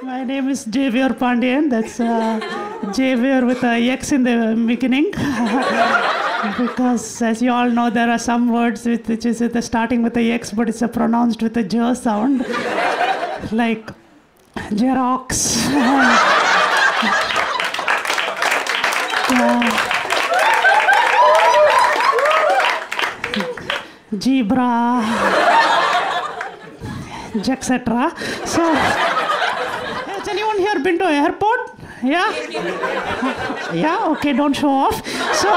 My name is Xavier Pandian. That's Xavier with a X in the beginning. Because as you all know, there are some words which is starting with a X, but it's pronounced with a J sound. Like Xerox. Zebra, etc. So, has anyone here been to airport? Yeah? Yeah, okay, don't show off. So,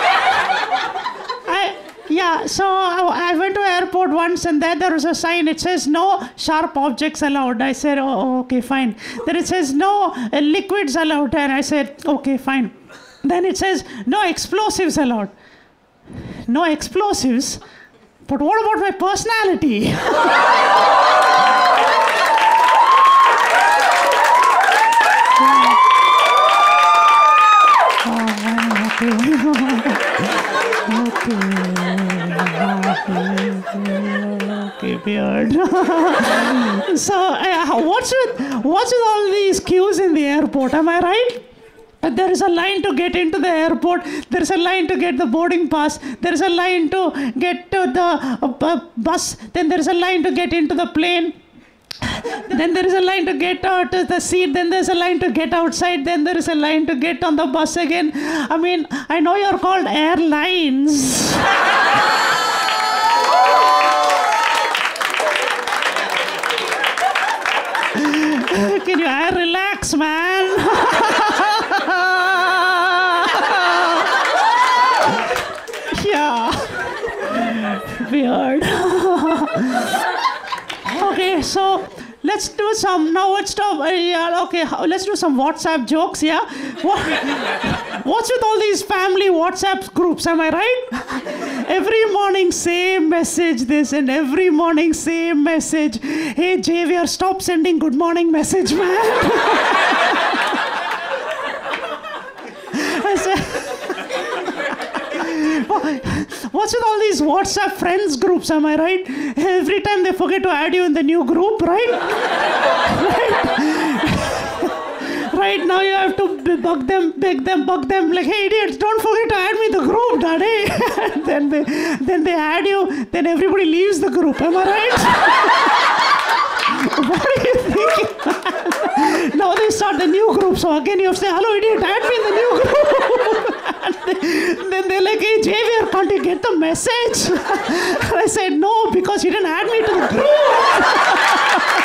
I went to airport once and there was a sign. It says no sharp objects allowed. I said, oh, okay, fine. Then it says no liquids allowed. And I said, okay, fine. Then it says no explosives allowed. No explosives? But what about my personality? Okay, weird. So, what's with all these queues in the airport? Am I right? There is a line to get into the airport. There is a line to get the boarding pass. There is a line to get to the bus. Then there is a line to get into the plane. Then there is a line to get out to the seat. Then there is a line to get outside. Then there is a line to get on the bus again. I mean, I know you're called airlines. Can you relax, man? Yeah. Weird. Okay, so let's do some. Now let's stop. Yeah, okay, let's do some WhatsApp jokes. Yeah. What's with all these family WhatsApp groups? Am I right? Every morning, same message. This and every morning, same message. Hey, Xavier, stop sending good morning message, man. I said, what's with all these WhatsApp friends groups, am I right? Every time they forget to add you in the new group, right? Right now you have to beg them, like, hey idiots, don't forget to add me the group, daddy. then they add you, then everybody leaves the group, am I right? What are you thinking? Now they start the new group, so again you have to say, hello idiot, add me in the new group. Then they're like, hey Xavier, can't you get the message? I said, no, because you didn't add me to the group.